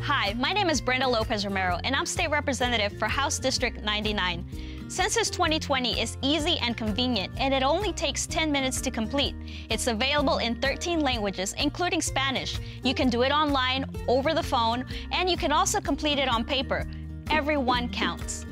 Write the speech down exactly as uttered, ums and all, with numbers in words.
Hi, my name is Brenda Lopez Romero, and I'm State Representative for House District ninety-nine. Census twenty twenty is easy and convenient, and it only takes ten minutes to complete. It's available in thirteen languages, including Spanish. You can do it online, over the phone, and you can also complete it on paper. Everyone counts.